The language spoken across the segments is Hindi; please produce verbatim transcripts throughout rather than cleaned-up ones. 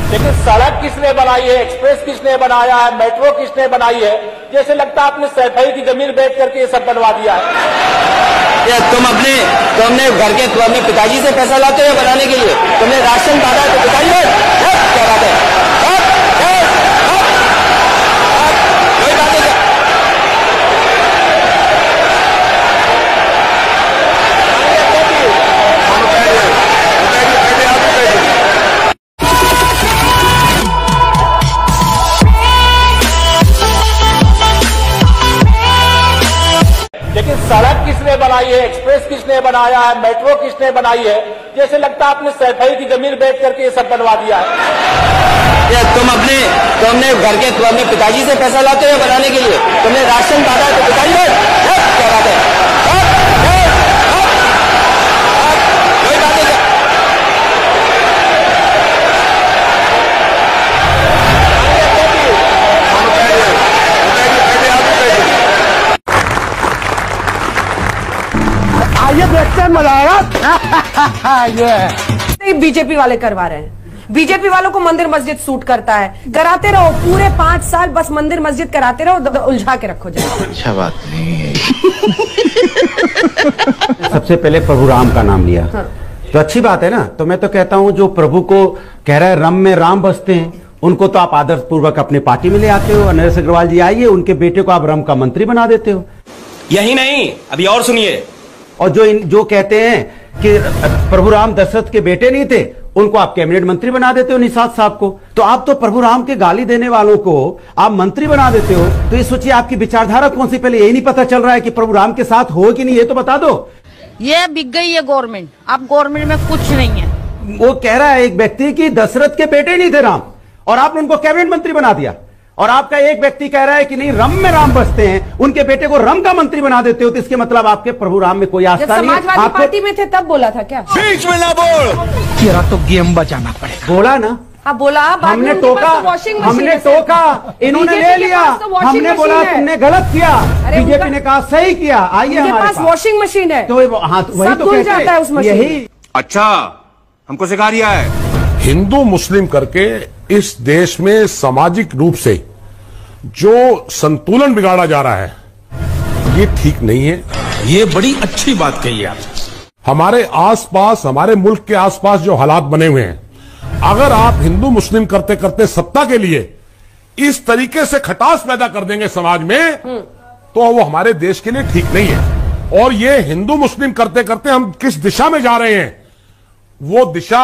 लेकिन सड़क किसने बनाई है, एक्सप्रेस किसने बनाया है, मेट्रो किसने बनाई है? जैसे लगता है आपने सैफई की जमीन बेच करके ये सब बनवा दिया है। या तुम अपने तुमने घर के तुम अपने पिताजी से पैसा लाते हो बनाने के लिए? तुमने राशन डाला तो पिताजी ने क्या बात है? कोई बात नहीं। लेकिन सड़क किसने बनाई है, एक्सप्रेस किसने बनाया है, मेट्रो किसने बनाई है? जैसे लगता है आपने सैफई की जमीन बेच करके ये सब बनवा दिया है। या तुम अपने तुमने घर के तुम अपने पिताजी से पैसा लाते हो बनाने के लिए? तुमने राशन डाला तो पिताजी ने क्या बात है? कोई बात नहीं। आइए देखते हैं, मजा आएगा। ये बीजेपी वाले करवा रहे हैं। बीजेपी वालों को मंदिर मस्जिद सूट करता है, कराते रहो पूरे पांच साल, बस मंदिर मस्जिद कराते रहो, उलझा के रखो जाए। अच्छा बात नहीं है। सबसे पहले प्रभु राम का नाम लिया। हाँ। तो अच्छी बात है ना। तो मैं तो कहता हूं जो प्रभु को कह रहा है रम में राम बसते हैं, उनको तो आप आदर्श पूर्वक अपने पार्टी में ले आते हो। नरेश अग्रवाल जी आइए, उनके बेटे को आप रम का मंत्री बना देते हो। यही नहीं, अभी और सुनिए। और जो इन, जो कहते हैं कि प्रभु राम दशरथ के बेटे नहीं थे, उनको आप कैबिनेट मंत्री बना देते हो, निषाद साहब को। तो आप तो प्रभु राम के गाली देने वालों को आप मंत्री बना देते हो। तो ये सोचिए आपकी विचारधारा कौन सी। पहले यही नहीं पता चल रहा है कि प्रभु राम के साथ हो कि नहीं, ये तो बता दो। ये बिक गई है गवर्नमेंट, अब गवर्नमेंट में कुछ नहीं है। वो कह रहा है एक व्यक्ति की दशरथ के बेटे नहीं थे राम, और आपने उनको कैबिनेट मंत्री बना दिया। और आपका एक व्यक्ति कह रहा है कि नहीं रम में राम बसते हैं, उनके बेटे को रम का मंत्री बना देते हो। तो इसके मतलब आपके प्रभु राम में कोई आस्था नहीं है। समाजवादी पार्टी में थे तब बोला था क्या? बीच में ना बोल। तेरा तो गेम बचाना पड़ेगा। बोला ना, हाँ बोला। हमने टोका, हमने टोका, इन्होंने ले लिया। हमने बोला तुमने गलत किया, बीजेपी ने कहा सही किया। आइए हमारे पास वॉशिंग मशीन है, तो हाँ वही तो कहते हैं, उस मशीन यही। अच्छा, हमको सिखा रिया है। हिंदू मुस्लिम करके इस देश में सामाजिक रूप से जो संतुलन बिगाड़ा जा रहा है, ये ठीक नहीं है। ये बड़ी अच्छी बात कही आप। हमारे आसपास, हमारे मुल्क के आसपास जो हालात बने हुए हैं, अगर आप हिंदू मुस्लिम करते करते सत्ता के लिए इस तरीके से खटास पैदा कर देंगे समाज में, तो वो हमारे देश के लिए ठीक नहीं है। और ये हिंदू मुस्लिम करते करते हम किस दिशा में जा रहे हैं, वो दिशा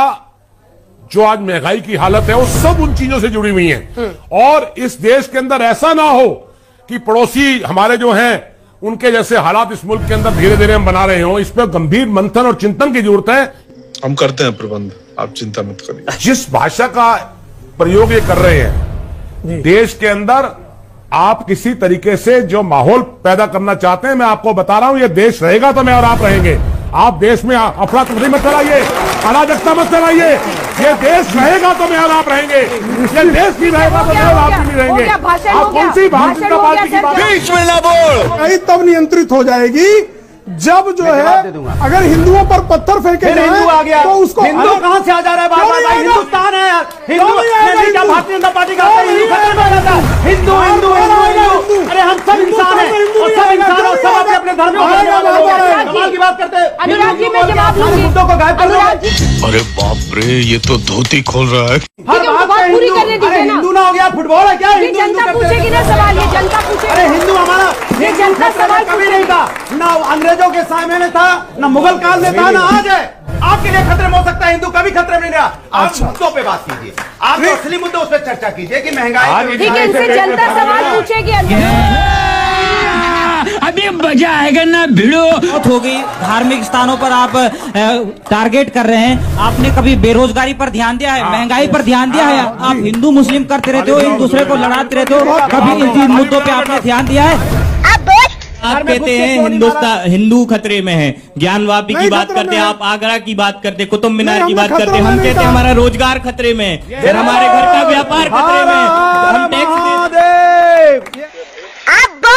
जो आज महंगाई की हालत है, वो सब उन चीजों से जुड़ी हुई है। और इस देश के अंदर ऐसा ना हो कि पड़ोसी हमारे जो हैं उनके जैसे हालात इस मुल्क के अंदर धीरे धीरे हम बना रहे हो। इस पर गंभीर मंथन और चिंतन की जरूरत है। हम करते हैं प्रबंध, आप चिंता मत करिए। जिस भाषा का प्रयोग ये कर रहे हैं देश के अंदर, आप किसी तरीके से जो माहौल पैदा करना चाहते हैं, मैं आपको बता रहा हूं, ये देश रहेगा तो मैं और आप रहेंगे। आप देश में अफरा तफरी मत चलाइए, अराजकता मत चलाइए। ये देश रहेगा तो मैं और आप रहेंगे, ये देश नहीं रहेगा तो मैं और आप भी नहीं रहेंगे। आप कौन सी भारतीय जनता पार्टी की बात? बीच में ना बोल। तब नियंत्रित हो जाएगी जब जो है अगर हिंदुओं पर पत्थर फेंके जाए, हिंदू आ गया तो उसको हिंदू कहां से आ जा रहा है? बार बार हिंदुस्तान है यार। हिंदू क्या भारतीय जनता पार्टी का हिंदू खत्म हो जाता है? हिंदू हिंदू हिंदू, अरे हम सब इंसान हैं और सब इंसान और सब अपने अपने धर्म कमाल की बात करते हैं। अनुराग जी, मैं जवाब दूंगी। मुद्दों को गायब कर दो। अरे बाप रे, ये तो धोती खोल रहा है। हर बात पूरी करने दीजिए ना। हिंदू ना हो गया फुटबॉल है क्या? हिंदू जनता पूछेगी ना सवाल, ये जनता पूछेगी। अरे हिंदू हमारा ये जनता सवाल कभी नहीं था, ना अंग्रेजों के सामने में था, ना मुगल काल में था, ना आज है। आपके लिए खतरे में हो सकता है, हिंदू कभी खतरे में नहीं रहा। आप मुद्दों पे बात कीजिए, आप जो असली मुद्दों उस पर चर्चा कीजिए कि महंगाई। ठीक है, इनसे जनता सवाल पूछेगी। अभी मजा आएगा ना भिड़ो। हो गई, धार्मिक स्थानों पर आप टारगेट कर रहे हैं। आपने कभी बेरोजगारी पर ध्यान दिया है, महंगाई पर ध्यान दिया है? आप हिंदू मुस्लिम करते रहते हो, एक दूसरे को लड़ाते रहते हो, कभी इन मुद्दों पे आपने ध्यान दिया है? आप कहते हैं हिंदुस्तान हिंदू खतरे में है, ज्ञान वापी की बात करते हैं, आप आगरा की बात करते हैं, कुतुब मीनार की बात करते हैं। हम कहते हैं हमारा रोजगार खतरे में है, फिर हमारे घर का व्यापार खतरे में है, हम टैक्स।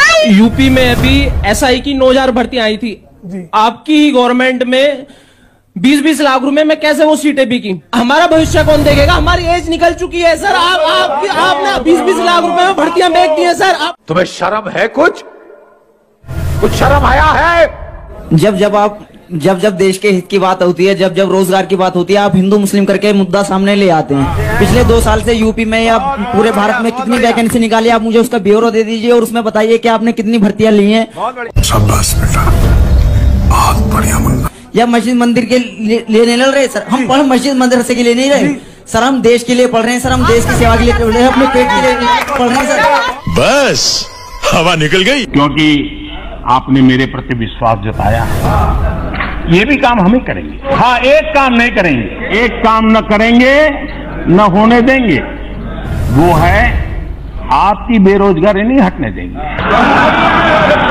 यूपी में अभी एसआई की नौ हजार भर्तियां आई थी, आपकी गवर्नमेंट में बीस बीस लाख रुपए में कैसे वो सीटें बिकी? हमारा भविष्य कौन देखेगा? हमारी एज निकल चुकी है सर। आप आप आपने बीस बीस लाख रुपए में भर्तियां बेच दी हैं सर। आप तुम्हें शर्म है? कुछ कुछ शर्म आया है? जब जब आप जब जब देश के हित की बात होती है, जब जब रोजगार की बात होती है, आप हिंदू मुस्लिम करके मुद्दा सामने ले आते हैं। पिछले दो साल से यूपी में या पूरे भारत में कितनी वैकेंसी निकाली, आप मुझे उसका ब्यौरा दे दीजिए और उसमें बताइए कि आपने कितनी भर्तियां ली हैं। शाबाश बेटा, बहुत बढ़िया मुन्ना। या मस्जिद मंदिर के लिए नहीं लड़ रहे सर, हम पढ़ मस्जिद मदरसे के लिए नहीं रहे सर, हम देश के लिए पढ़ रहे हैं सर, हम देश की सेवा के लिए पढ़ रहे हैं, अपने पेट के लिए पढ़ रहे हैं सर। बस हवा निकल गई। क्योंकि आपने मेरे प्रति विश्वास जताया, ये भी काम हम ही करेंगे। हाँ, एक काम नहीं करेंगे, एक काम न करेंगे न होने देंगे, वो है आपकी बेरोजगारी नहीं हटने देंगे।